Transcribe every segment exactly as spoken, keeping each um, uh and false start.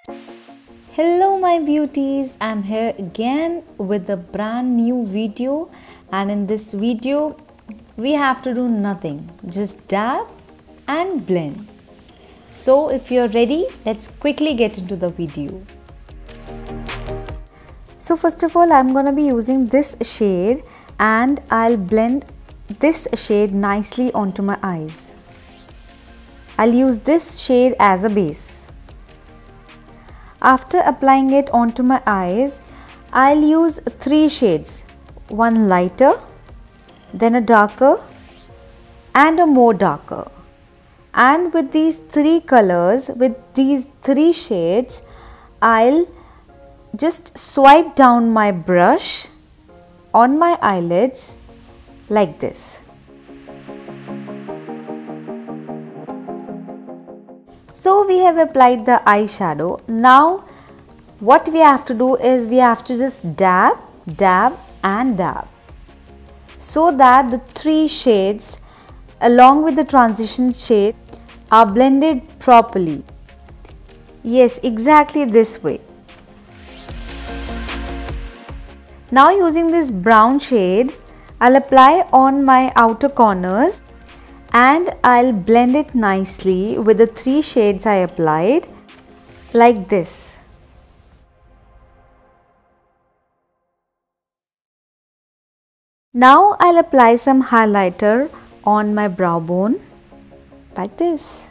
Hello my beauties, I'm here again with a brand new video, and in this video we have to do nothing, just dab and blend. So if you're ready, let's quickly get into the video. So first of all, I'm gonna be using this shade and I'll blend this shade nicely onto my eyes. I'll use this shade as a base. After applying it onto my eyes, I'll use three shades, one lighter, then a darker and a more darker. And with these three colors, with these three shades, I'll just swipe down my brush on my eyelids like this. So we have applied the eyeshadow. Now what we have to do is we have to just dab, dab and dab, so that the three shades along with the transition shade are blended properly. Yes, exactly this way. Now using this brown shade, I'll apply on my outer corners and I'll blend it nicely with the three shades I applied like this. Now I'll apply some highlighter on my brow bone like this.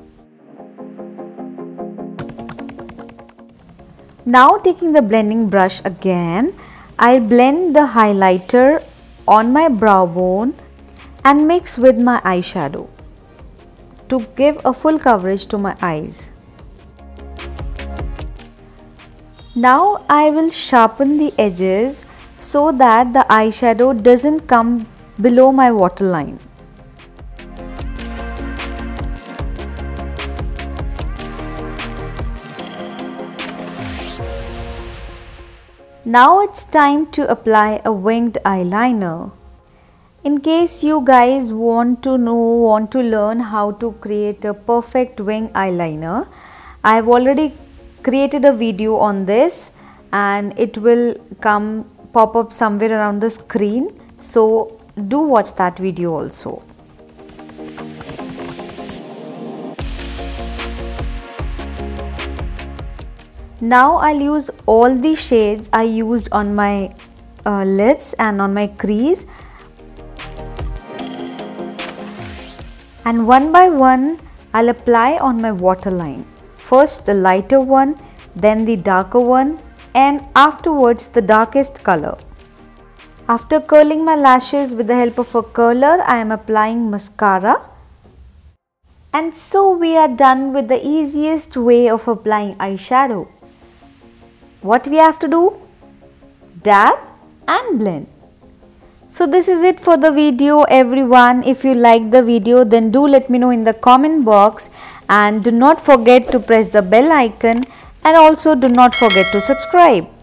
Now taking the blending brush again, I'll blend the highlighter on my brow bone and mix with my eyeshadow to give a full coverage to my eyes. Now I will sharpen the edges so that the eyeshadow doesn't come below my waterline. Now it's time to apply a winged eyeliner. In case you guys want to know, want to learn how to create a perfect wing eyeliner, I have already created a video on this and it will come pop up somewhere around the screen. So do watch that video also. Now I'll use all the shades I used on my uh, lids and on my crease. And one by one, I'll apply on my waterline. First the lighter one, then the darker one, and afterwards the darkest color. After curling my lashes with the help of a curler, I am applying mascara. And so we are done with the easiest way of applying eyeshadow. What we have to do? Dab and blend. So this is it for the video everyone. If you like the video, then do let me know in the comment box, and do not forget to press the bell icon, and also do not forget to subscribe.